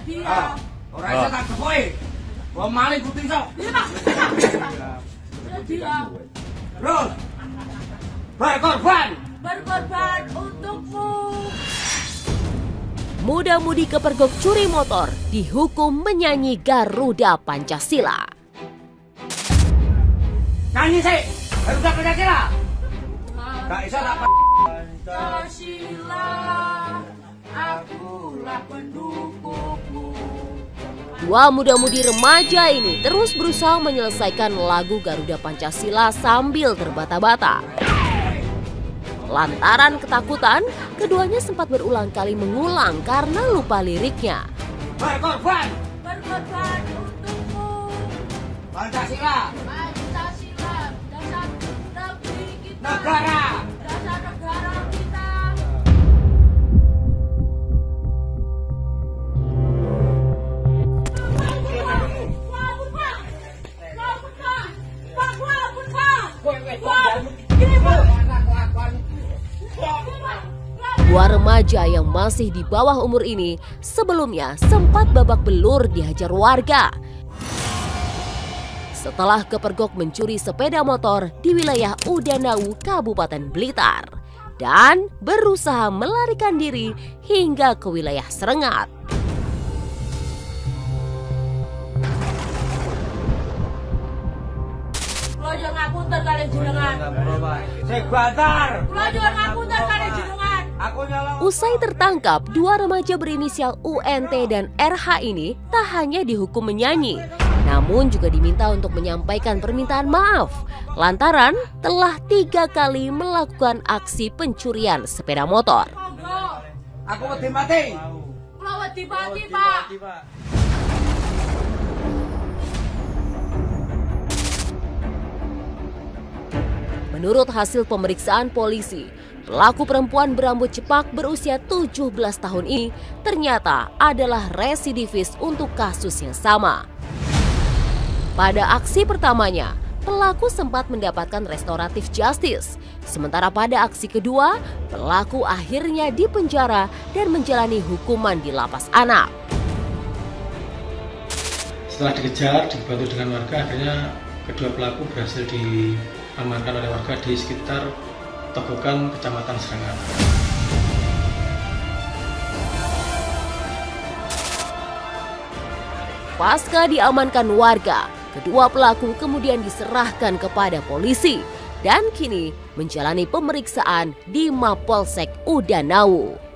dia. Ora iso tak kepoke. Wong maling kudu iso. Dia Terus. Berkorban. berkorban untukmu. Muda-mudi kepergok curi motor dihukum menyanyi Garuda Pancasila. Nyanyi sih. Garuda Pancasila. Gak iso tak Pancasila, akulah pendukungmu. Dua muda-mudi remaja ini terus berusaha menyelesaikan lagu Garuda Pancasila sambil terbata-bata. Lantaran ketakutan, keduanya sempat berulang kali mengulang karena lupa liriknya. berkorban. Berkorban untukmu. Pancasila. Pancasila, dasar negeri kita. Negara. Dasar negara kita. Dua remaja yang masih di bawah umur ini sebelumnya sempat babak belur dihajar warga setelah kepergok mencuri sepeda motor di wilayah Udanau, Kabupaten Blitar, dan berusaha melarikan diri hingga ke wilayah Serengat. Kula yo ngapunten kalih jenengan. Sing bantar. Kula yo ngapunten kalih jenengan. Aku nyolong. Usai tertangkap, dua remaja berinisial UNT dan RH ini tak hanya dihukum menyanyi, namun juga diminta untuk menyampaikan permintaan maaf lantaran telah 3 kali melakukan aksi pencurian sepeda motor. Monggo. Aku wedi mati. Kula wedi mati, Pak. Menurut hasil pemeriksaan polisi, pelaku perempuan berambut cepak berusia 17 tahun ini ternyata adalah residivis untuk kasus yang sama. Pada aksi pertamanya, pelaku sempat mendapatkan restoratif justice. Sementara pada aksi kedua, pelaku akhirnya dipenjara dan menjalani hukuman di lapas anak. Setelah dikejar, dibantu dengan warga, akhirnya kedua pelaku berhasil diamankan oleh warga di sekitar Togokan, Kecamatan Serengat. Pasca diamankan warga, kedua pelaku kemudian diserahkan kepada polisi dan kini menjalani pemeriksaan di Mapolsek Udanau.